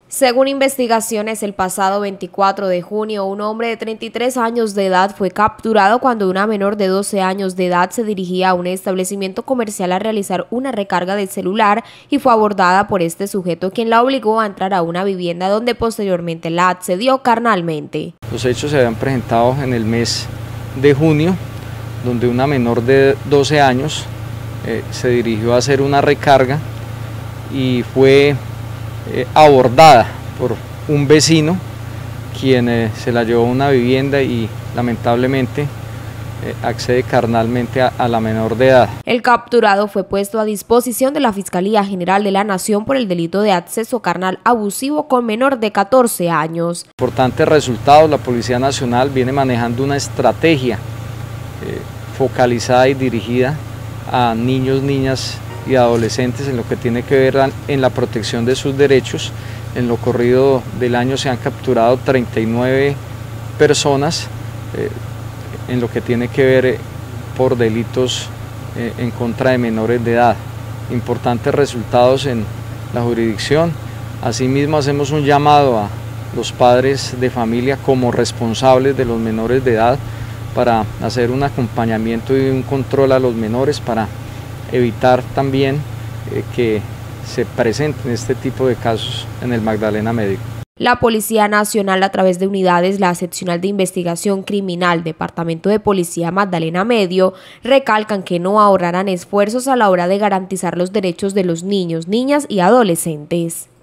Según investigaciones, el pasado 24 de junio, un hombre de 33 años de edad fue capturado cuando una menor de 12 años de edad se dirigía a un establecimiento comercial a realizar una recarga del celular y fue abordada por este sujeto, quien la obligó a entrar a una vivienda donde posteriormente la accedió carnalmente. Los hechos se habían presentado en el mes de junio, donde una menor de 12 años se dirigió a hacer una recarga y fue abordada por un vecino, quien se la llevó a una vivienda y lamentablemente accede carnalmente a la menor de edad. El capturado fue puesto a disposición de la Fiscalía General de la Nación por el delito de acceso carnal abusivo con menor de 14 años. Importantes resultados. La Policía Nacional viene manejando una estrategia focalizada y dirigida a niños, niñas y adolescentes en lo que tiene que ver en la protección de sus derechos. En lo corrido del año se han capturado 39 personas en lo que tiene que ver por delitos en contra de menores de edad. Importantes resultados en la jurisdicción. Asimismo, hacemos un llamado a los padres de familia como responsables de los menores de edad para hacer un acompañamiento y un control a los menores para evitar también que se presenten este tipo de casos en el Magdalena Medio. La Policía Nacional, a través de unidades, la Seccional de Investigación Criminal, Departamento de Policía Magdalena Medio, recalcan que no ahorrarán esfuerzos a la hora de garantizar los derechos de los niños, niñas y adolescentes.